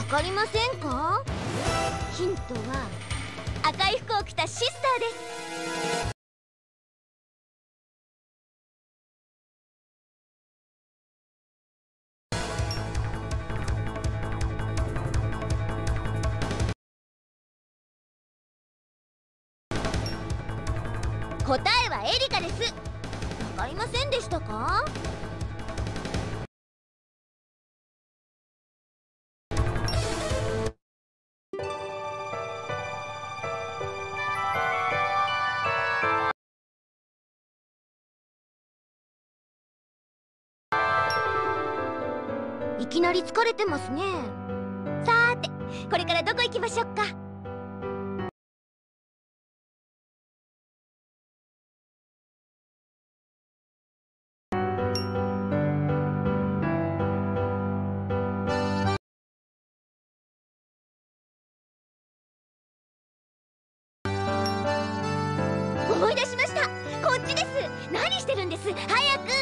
かりませんか？ヒントは赤い服を着たシスターです。答えはエリカです。わかりませんでしたか？いきなり疲れてますね。さーて、これからどこ行きましょうか？思い出しました。こっちです。何してるんです、早く。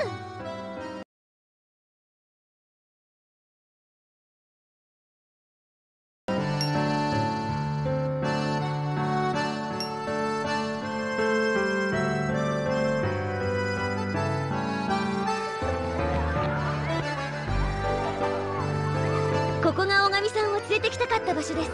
ここが大神さんを連れてきたかった場所です。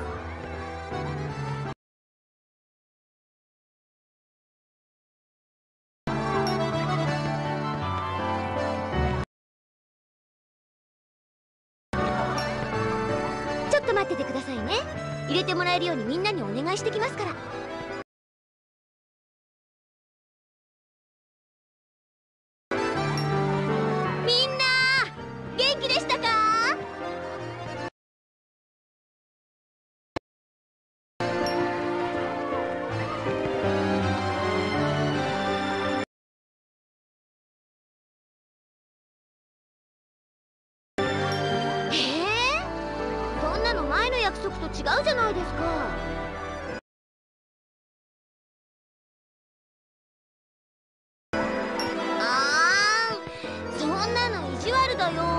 ちょっと待っててくださいね。入れてもらえるようにみんなにお願いしてきますから。みんな元気でしたか？そんなの前の約束と違うじゃないですか。そんなの意地悪だよ。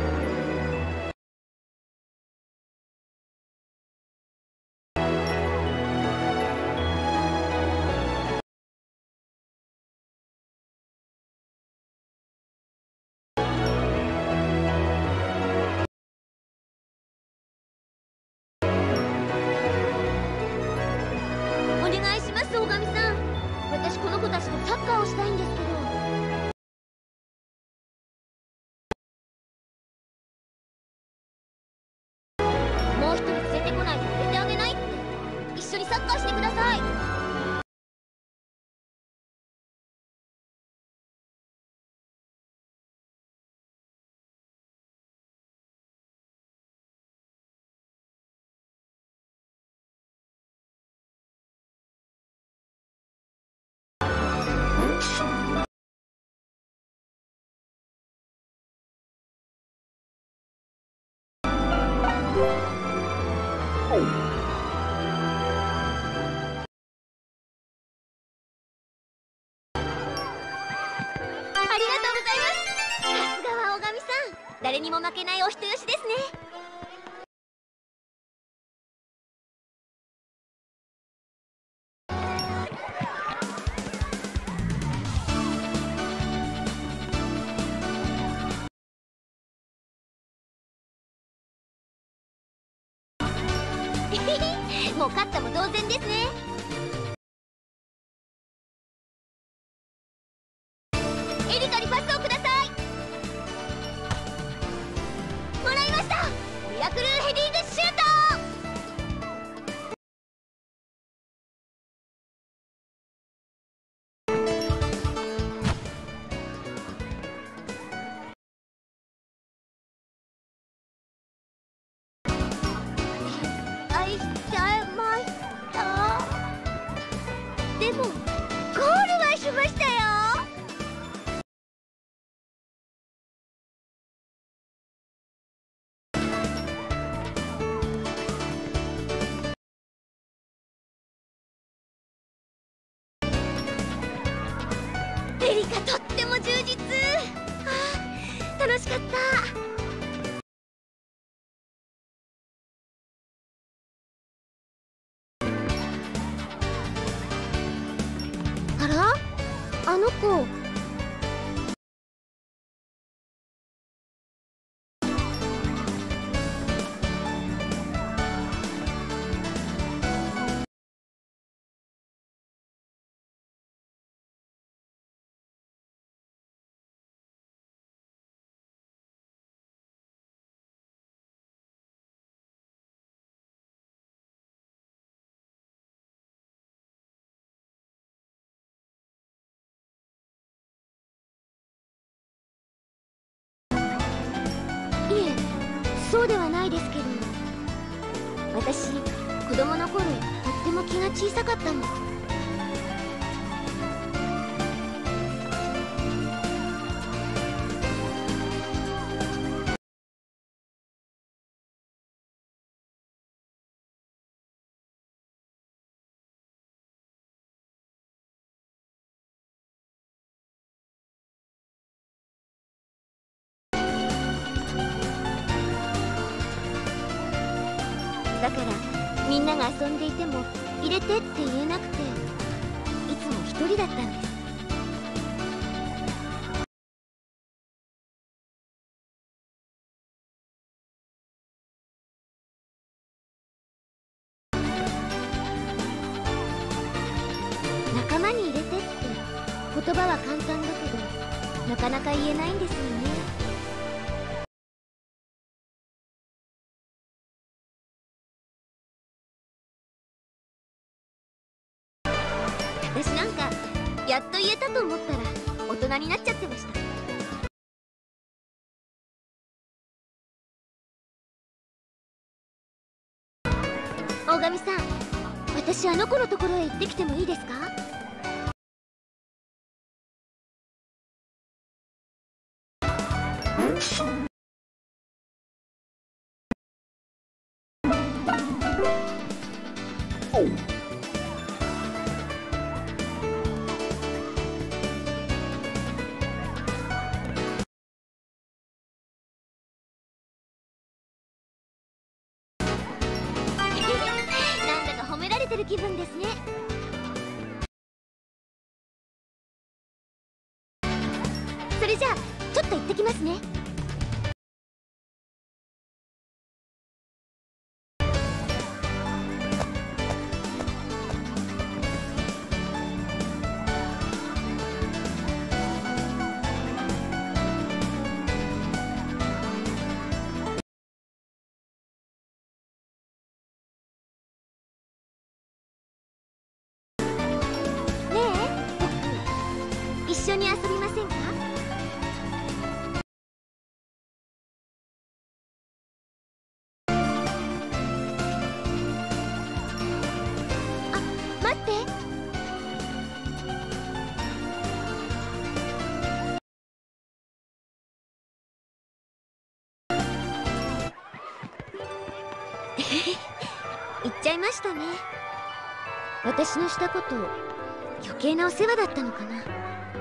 お願いします、大神さん。私この子たちとサッカーをしたいんですけど。もう一人連れてこないと入れてあげないって。一緒にサッカーしてください。ありがとうございます。さすがは大神さん。誰にも負けないお人よしですね。もう勝ったも同然ですね。エリカにパスをください。もらいました。ミラクルヘディングシュート。愛しちゃいました。でもゴールはしましたよ。エリカとっても充実。楽しかった。 あの子。いえ、そうではないですけど、私子供の頃とっても気が小さかったの。だからみんなが遊んでいても入れてって言えなくて、いつも一人だったんです。仲間に入れてって言葉は簡単だけど、なかなか言えないんですよね。私なんかやっと言えたと思ったら大人になっちゃってました。大神さん、私あの子のところへ行ってきてもいいですか？なんだか褒められてる気分ですね。それじゃあちょっと行ってきますね。ねえ、僕一緒に遊びませんか？あ、待って。言っちゃいましたね。私のしたこと余計なお世話だったのかな。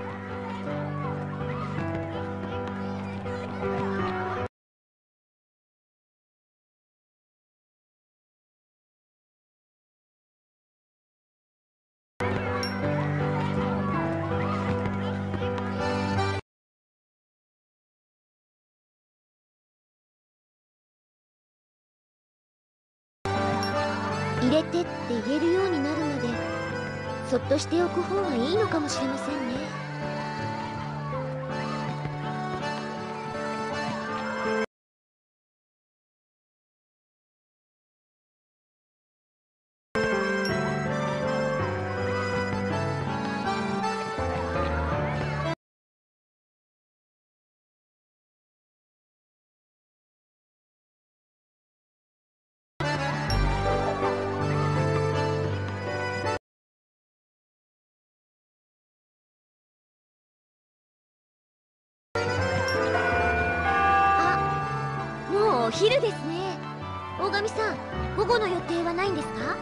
入れてって言えるようになるまでそっとしておく方がいいのかもしれませんね。あ、もうお昼ですね。大神さん、午後の予定はないんですか？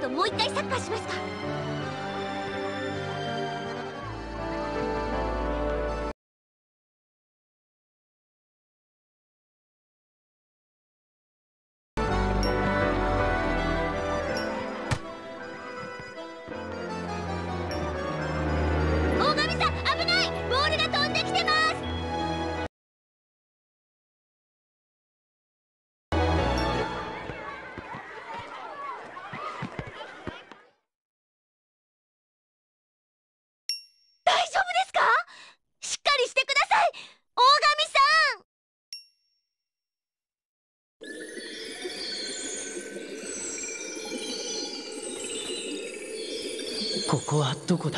ともう一回サッカーしますか？大神さん、危ない！ボールが飛んできてます！大丈夫ですか？しっかりしてください、大神さん。 ここはどこだ？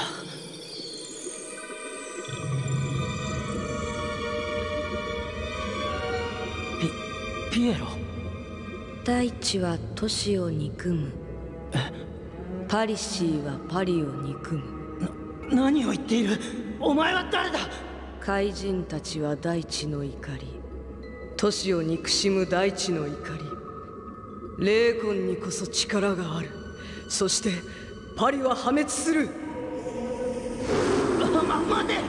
ピエロ。 大地は都市を憎む。パリシーはパリを憎む。 何を言っている？お前は誰だ？ 怪人たちは大地の怒り、都市を憎しむ大地の怒り。霊魂にこそ力がある。そしてパリは破滅する。 待て！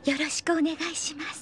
よろしくお願いします。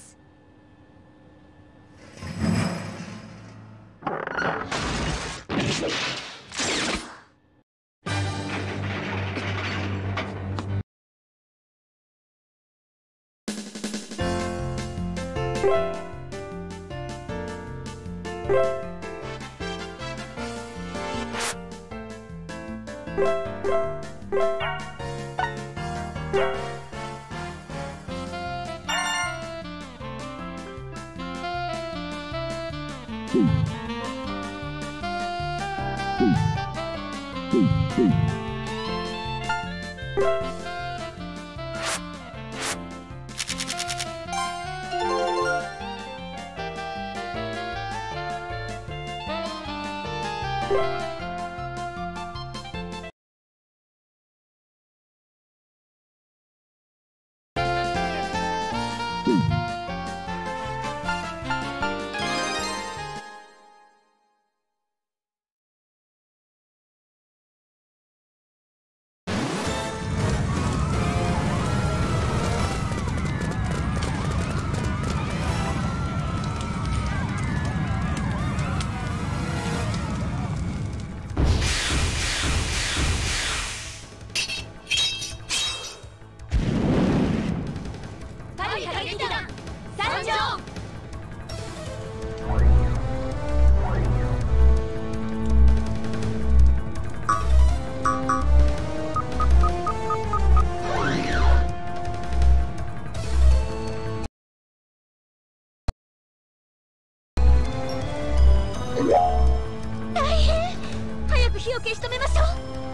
火を消し止めましょ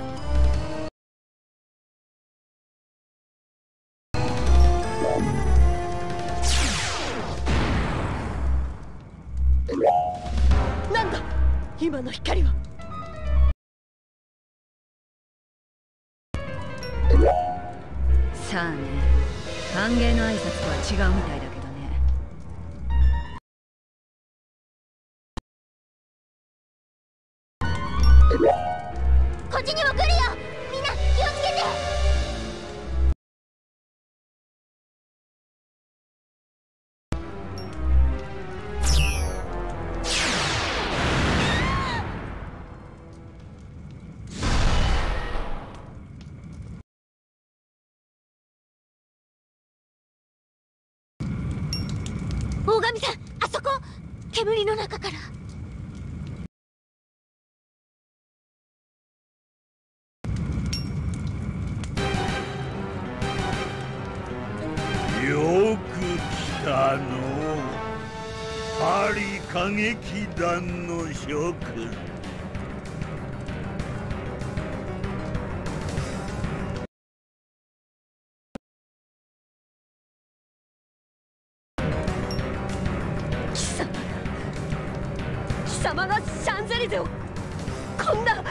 う。なんだ今の光は。 さあね、歓迎の挨拶とは違うみたいだけどね。 こっちにも来るよ。みんな気をつけて。大神さん、あそこ煙の中から。 よく来たの。パリ歌劇団の諸君。 貴様がシャンゼリゼをこんな。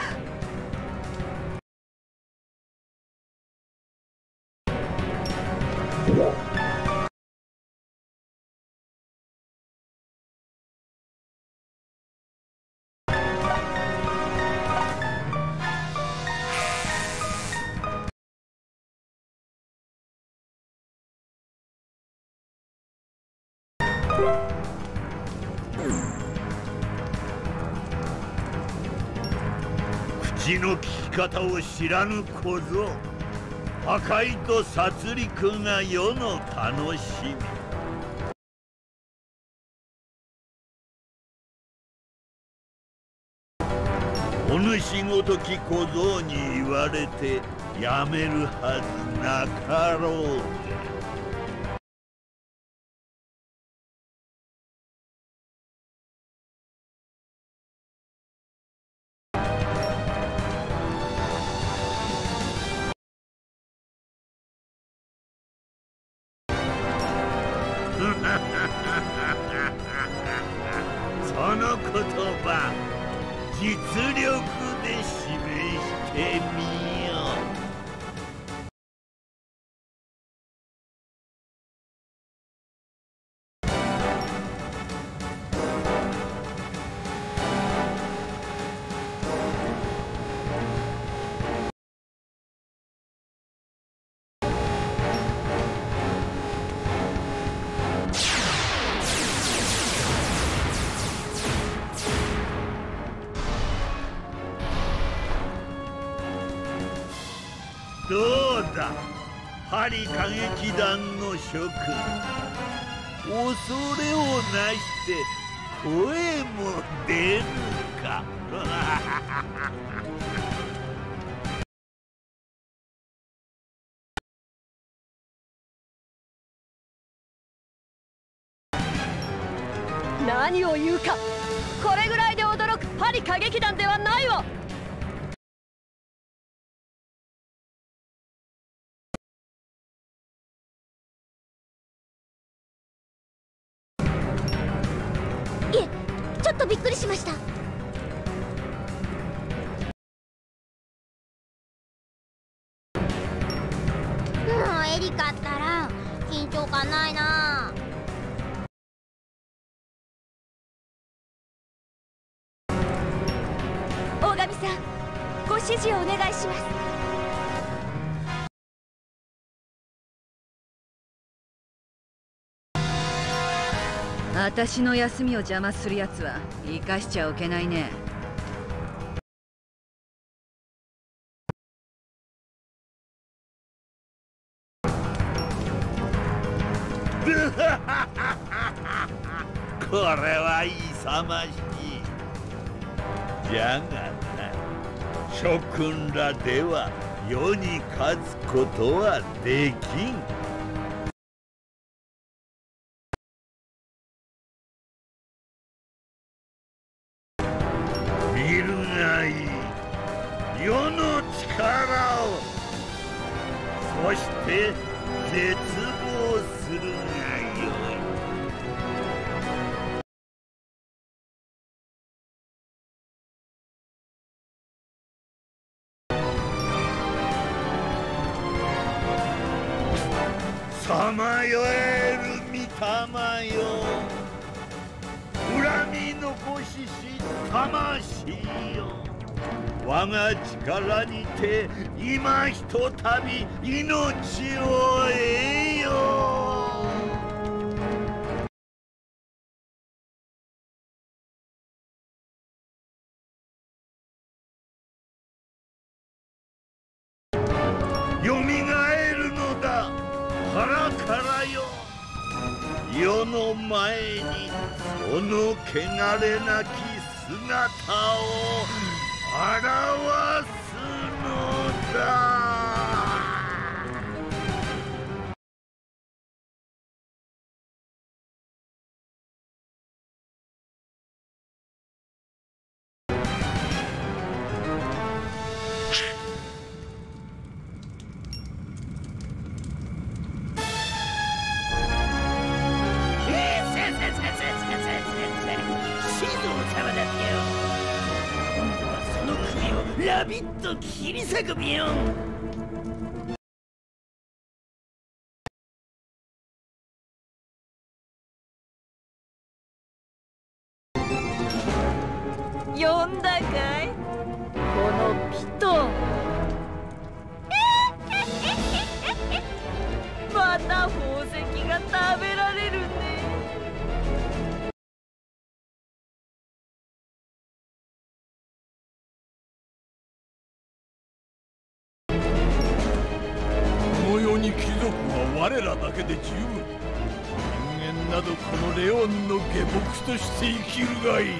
口の利き方を知らぬ小僧。破壊と殺戮が世の楽しみ。お主ごとき小僧に言われてやめるはずなかろう。その言葉、実力で示してみよう。 どうだ、パリ歌劇団の諸君、恐れをなして声も出るか。 何を言うか。これぐらいで驚くパリ歌劇団ではないわ。 いえ、ちょっとびっくりしました。もうエリカったら緊張感ないな。大神さん、ご指示をお願いします。 私の休みを邪魔するやつは生かしちゃおけないね。 これは勇ましい。じゃがな、諸君らでは世に勝つことはできん。見るがいい、世の力を。そして絶望するがよい。さまよえる御霊よ、恨み残しし魂よ、我が力にて今ひとたび命を得よ。よみがえるのだ、腹からよ。世の前にその汚れなき姿を表すのだ。ラビット切り裂くビヨン。 呼んだかい、このピト。また宝石が食べられるね。 この世に貴族は我らだけで十分。人間などこのレオンの下僕として生きるがいい。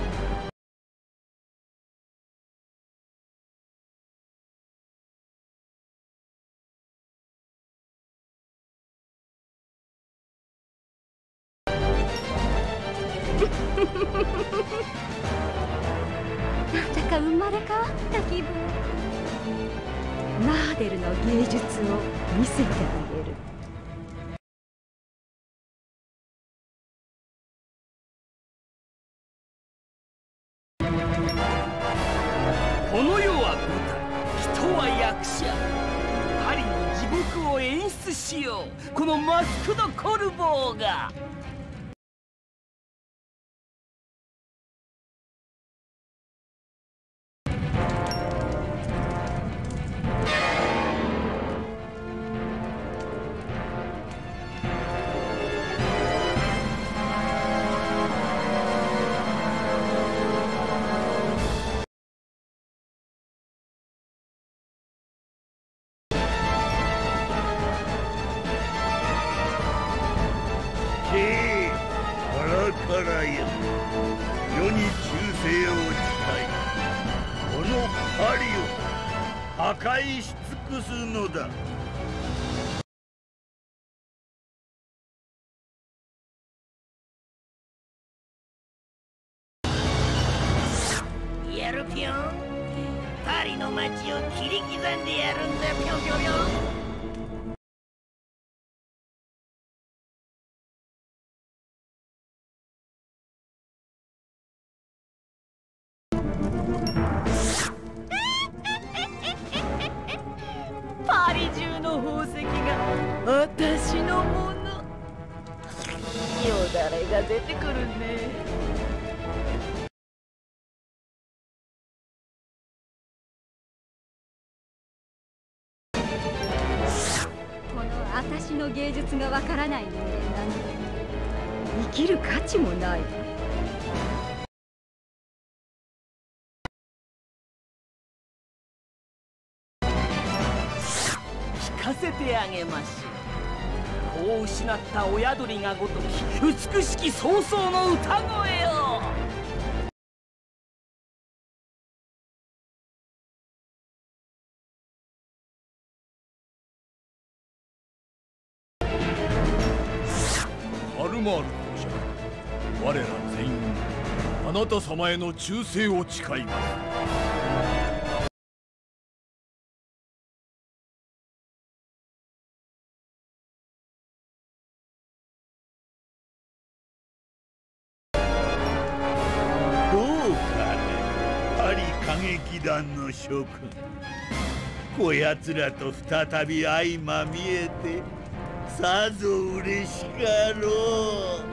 なんだか生まれ変わった気分。マーデルの芸術を見せてあげる。 この世は舞台、人は役者。パリに地獄を演出しよう、このマスク・ド・コルボーが。 いこのパリを破壊し尽くすのだ。 やるぴょん。パリの街を切り刻んでやるんだぴょんぴょんぴょん。 パリ中の宝石が私のもの。よだれが出てくるね。 この私の芸術がわからない人間なので生きる価値もない。 聞かせてあげましょう。子を失った親鳥がごとき美しき早々の歌声を。 アルマール公爵、我ら全員あなた様への忠誠を誓います。 歌劇団の諸君、こやつらと再び相まみえてさぞ嬉しかろう。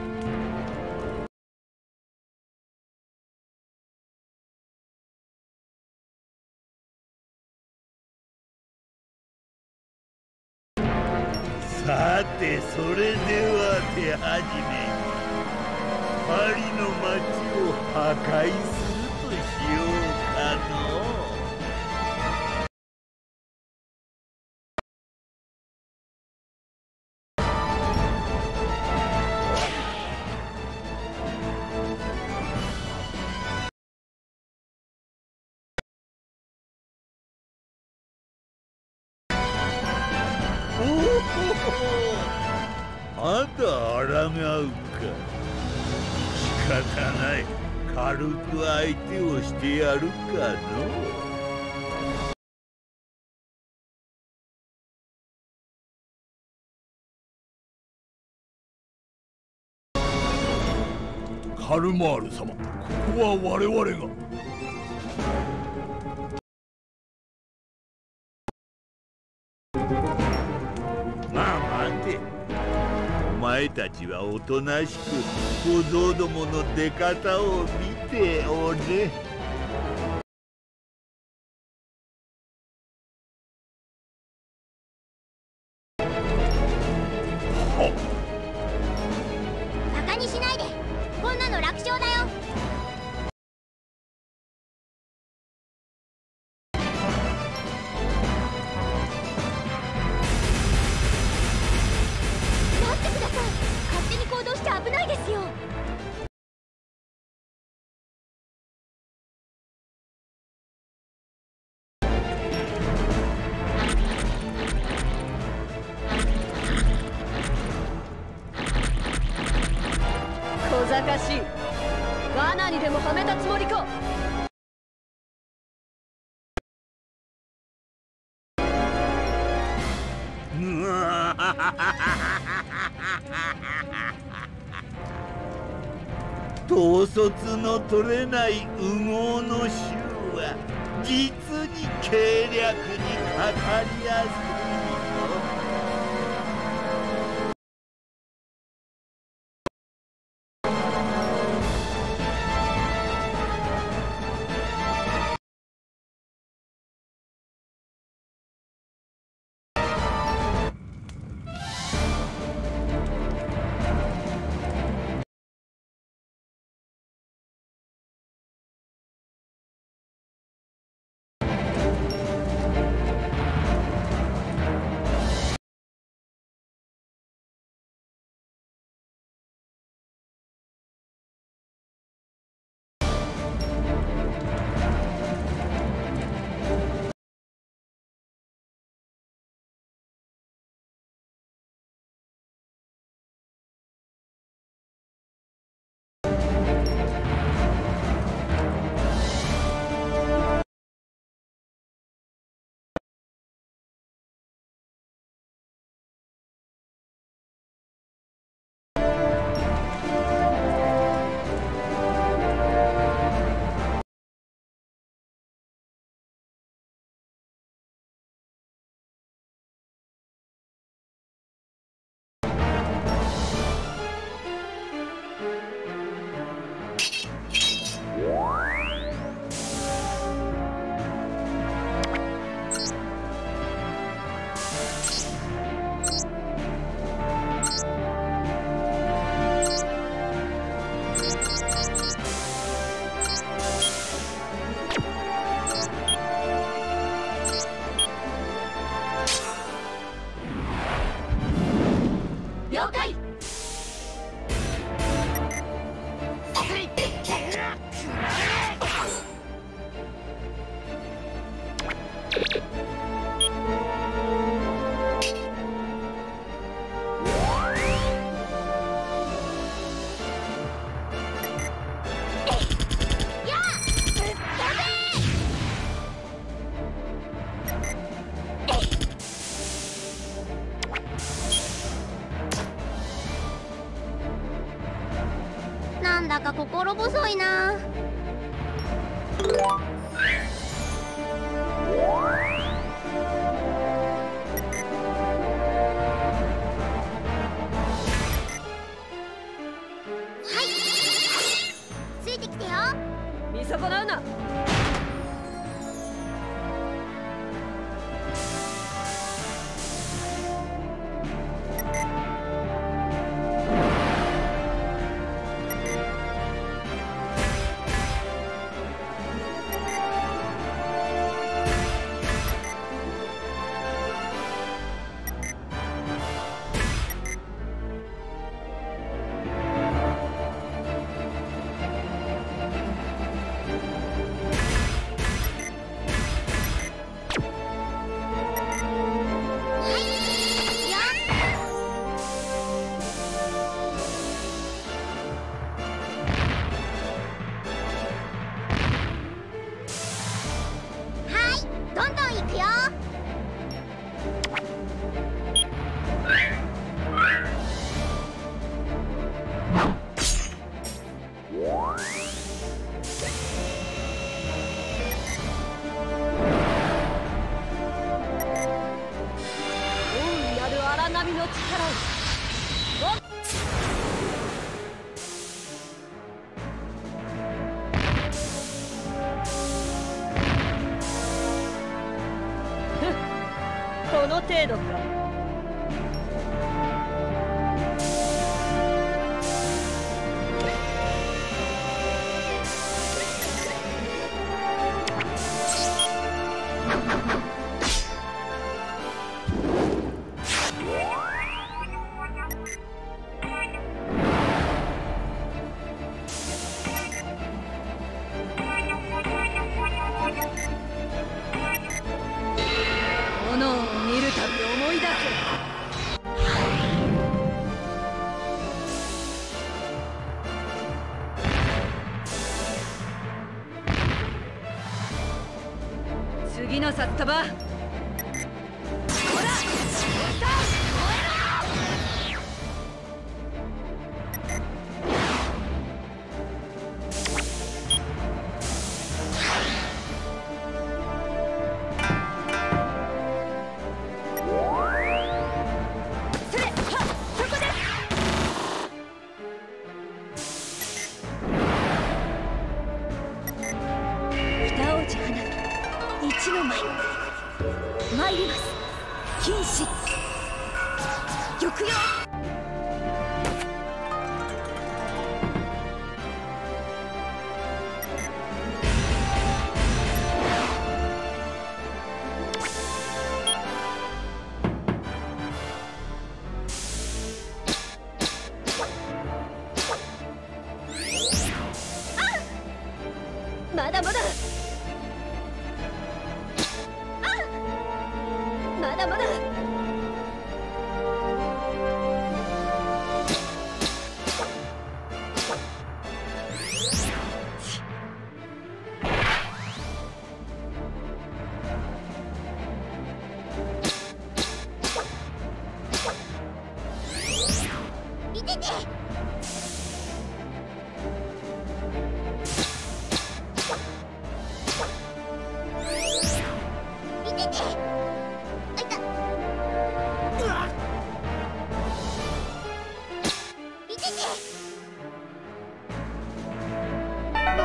さてそれでは手始めにパリの街を破壊するとしようかのう。まだ抗うか。仕方ない。軽く相手をしてやるかの。 カルマール様、ここは我々が。 まあ待て。お前たちはおとなしく小僧どもの出方を見ておれ。 バカにしないで。こんなの楽勝だよ。待ってください。勝手に行動して危ないですよ。 小賢しい。罠にでもはめたつもりか。 統率の取れない羽毛の衆は実に計略にかかりやすいの。 了解。なんだか心細いな。はい、ついてきてよ。 見損なうな。どんどん行くよ。 大いなる荒波の力を。この程度か。炎を見るたび思い出せ。次の札束。ほら、一の舞参ります。禁止玉葉。まだまだ。まだまだ。 見てて。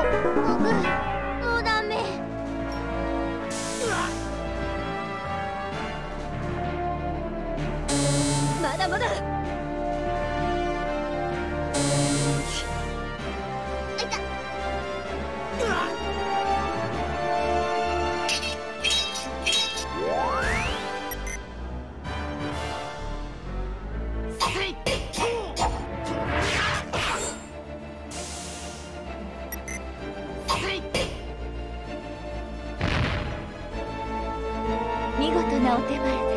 僕もうダメ。まだまだ。あいた。見事なお手前です。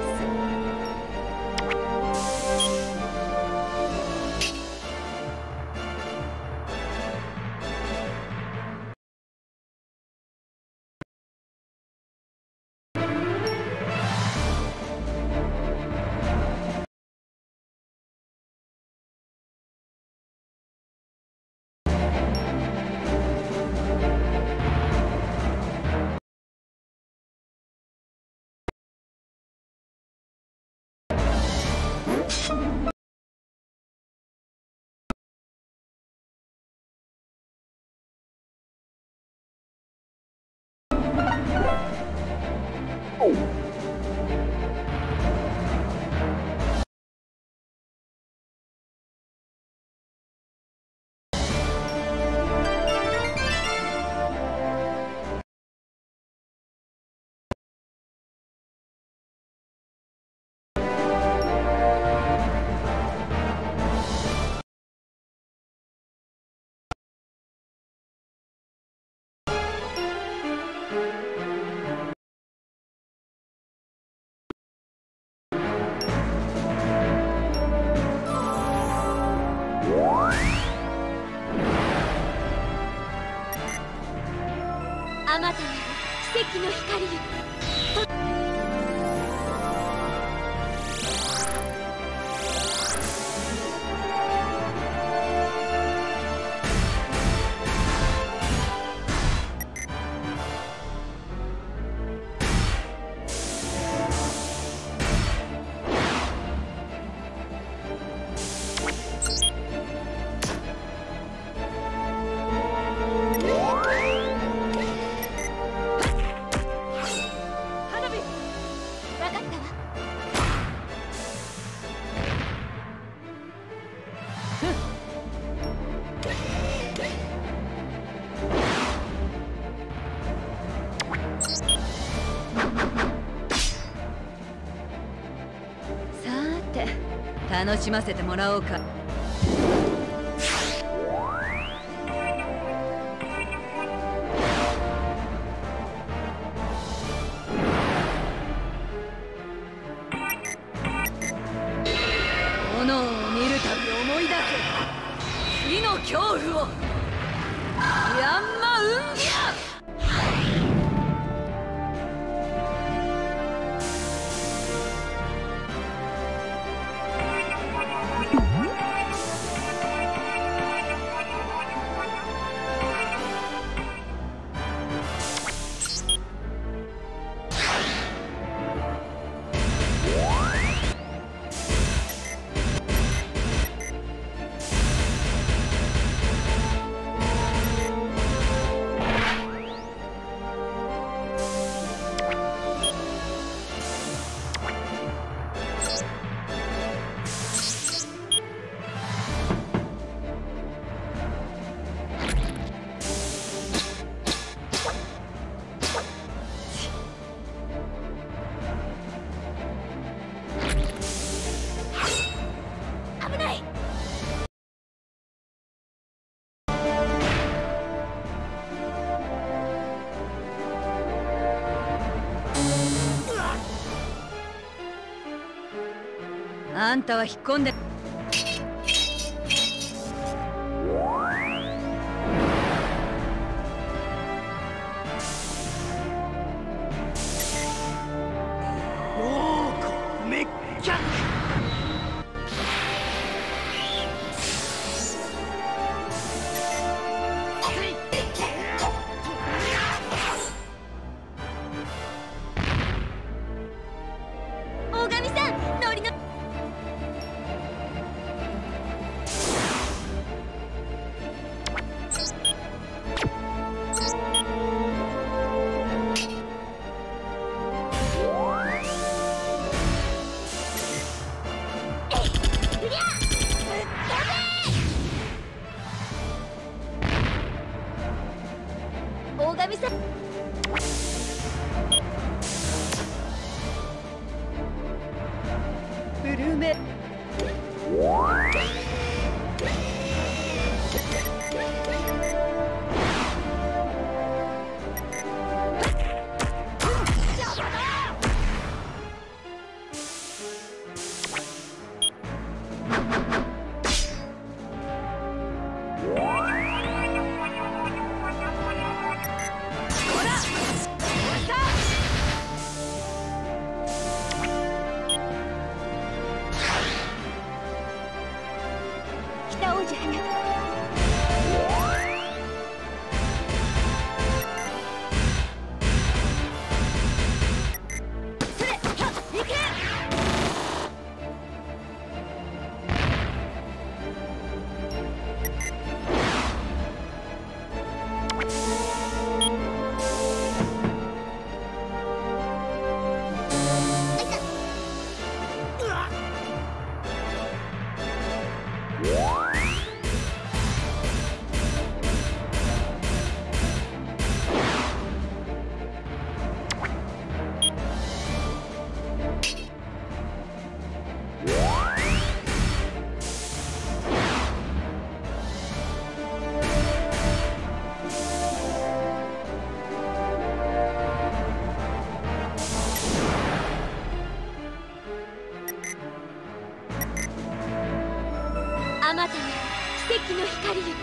あまたなる奇跡の光よ。 楽しませてもらおうか。炎を見るたび思い出せ火の恐怖を。ヤンマウンギャ。あんたは引っ込んで。 めっちゃ大神さん、ノリの大神さん。 ブルーメ北王子花。あまたの奇跡の光よ。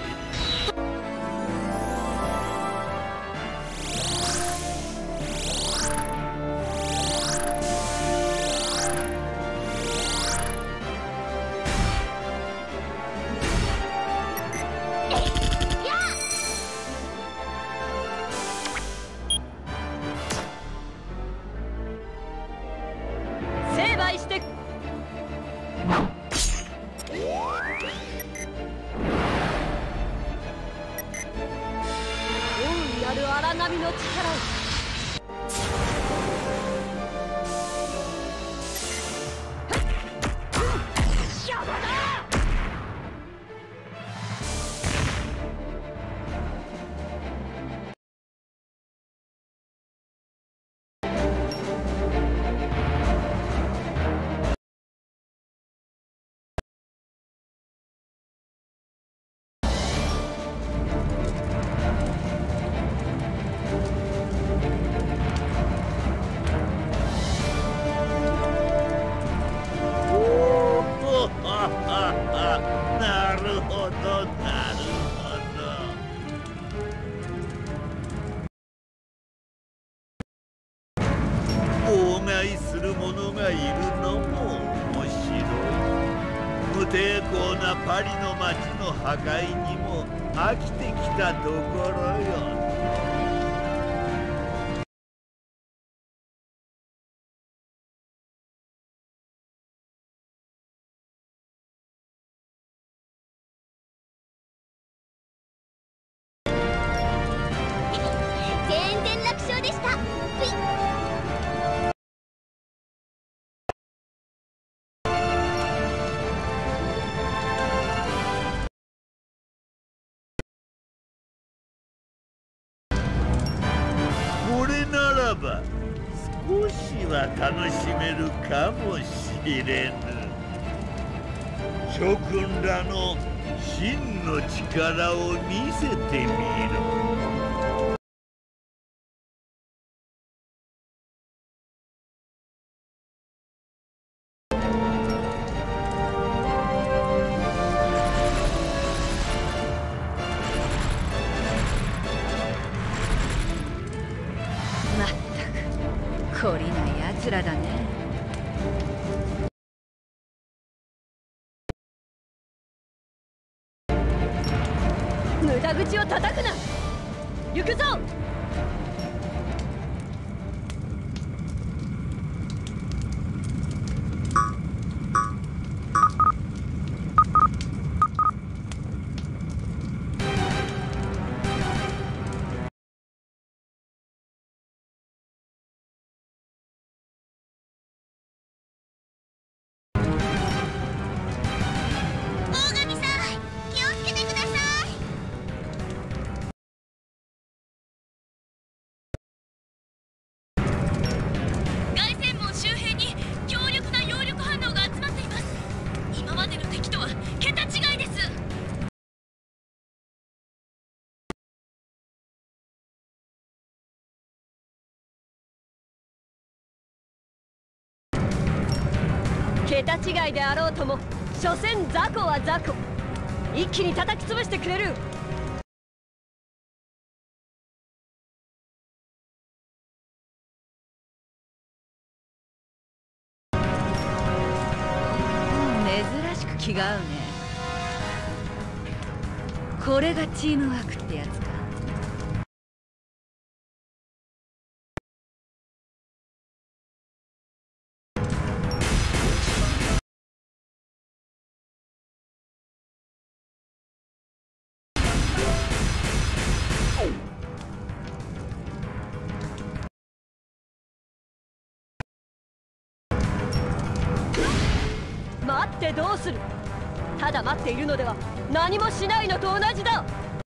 成敗して大いなる荒波の力を。 なるほどなるほど。妨害する者がいるのも面白い。無抵抗なパリの街の破壊にも飽きてきたところよ。 全然楽勝でした。ぷい。 これならば少しは楽しめるかもしれぬ。諸君らの真の力を見せてみろ。 まったく懲りない奴らだね。無駄口を叩くな。行くぞ。 桁違いであろうとも所詮雑魚は雑魚。一気に叩き潰してくれる。珍しく気が合うね。これがチームワークってやつか。待ってどうする。ただ待っているのでは何もしないのと同じだ。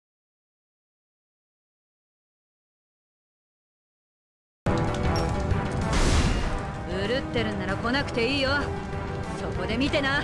うるってるんなら来なくていいよ。そこで見てな。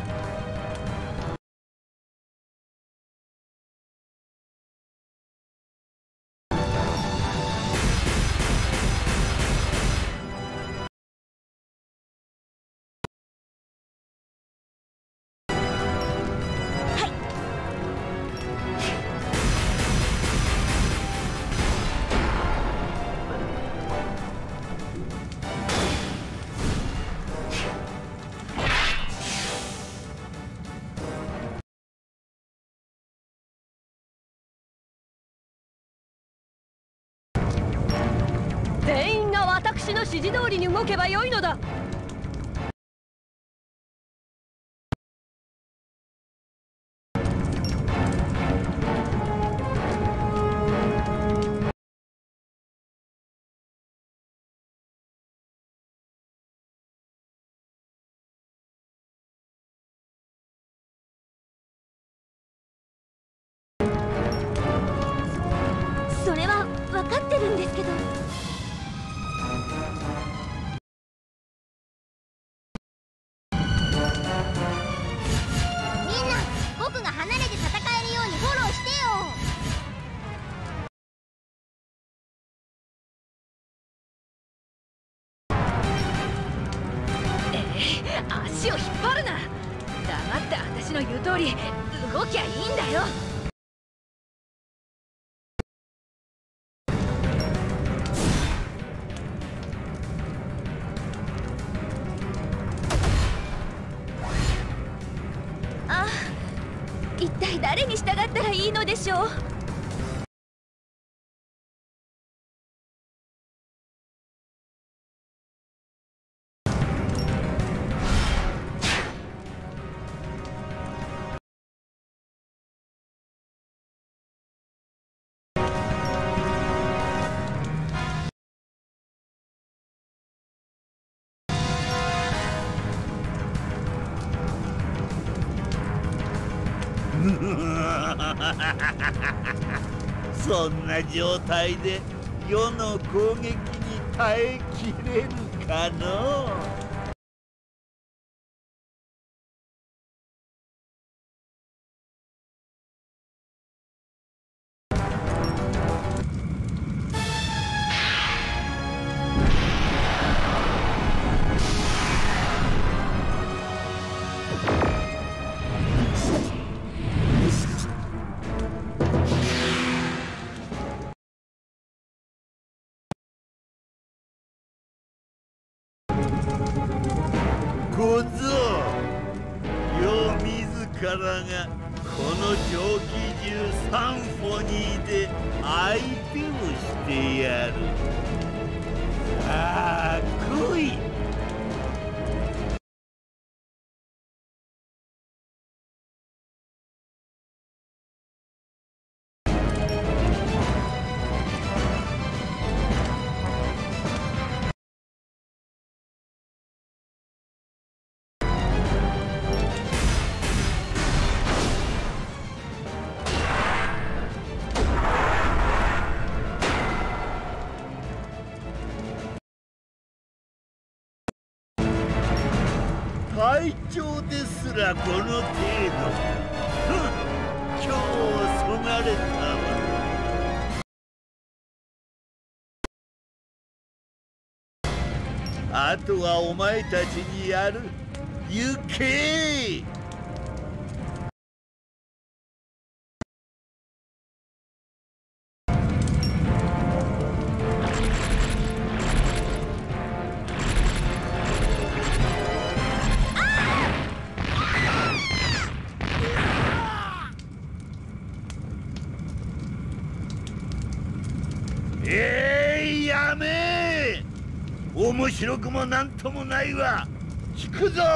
全員が私の指示通りに動けばよいのだ。 それは分かってるんですけど。みんな僕が離れて戦えるようにフォローしてよ。 足を引っ張るな。黙って私の言う通り動きゃいいんだよ。 あ、一体誰に従ったらいいのでしょう。 そんな状態で世の攻撃に耐えきれるかのう。小僧、よ自らがこの蒸気中サンフォニーで相手をしてやる。さあ来い。隊長ですらこの程度。今日をそがれたわ。あとはお前たちにやる。 行け。やめえ。面白くもなんともないわ。引くぞ。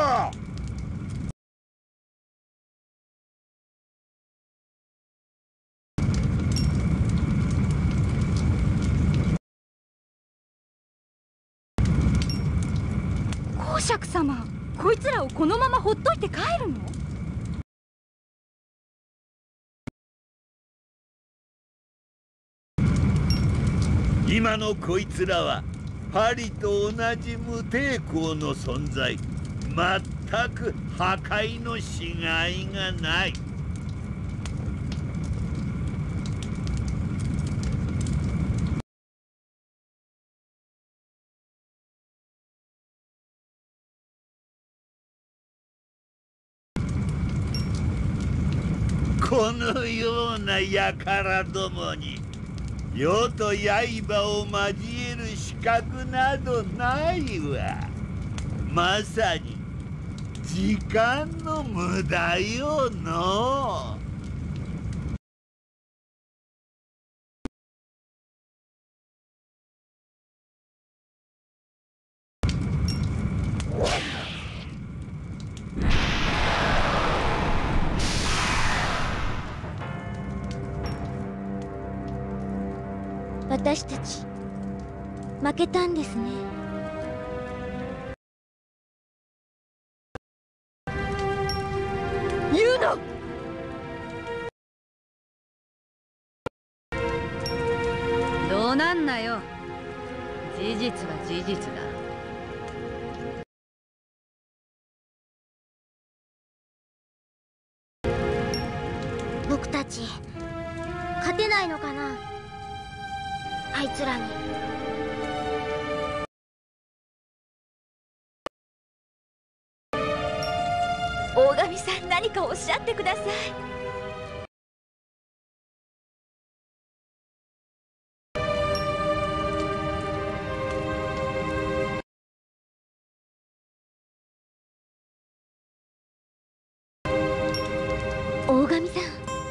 公爵様、こいつらをこのままほっといて帰るの？ 今のこいつらはパリと同じ無抵抗の存在。全く破壊のしがいがない。このような輩どもに世と刃を交える資格などないわ。まさに時間の無駄よのう。 私たち負けたんですね。 言うの！どうなんなよ。事実は事実だ。 僕たち勝てないのかな、あいつらに。 大神さん、何かおっしゃってください。 大神さん。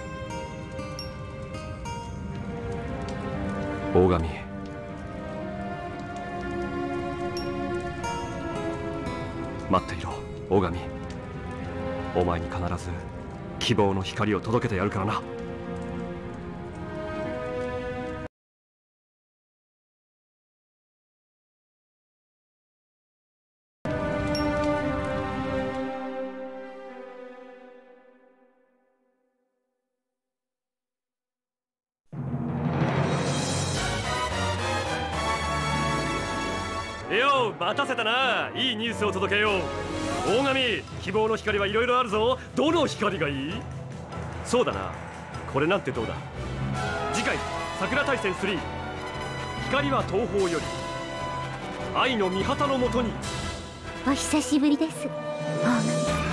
大神、待っていろ大神。お前に必ず希望の光を届けてやるからな。よう、待たせたな。いいニュースを届けよう。大神、希望の光はいろいろあるぞ。どの光がいい？そうだな、これなんてどうだ。次回桜大戦3、光は東方より、愛の御旗のもとに。 お久しぶりです、大神さん。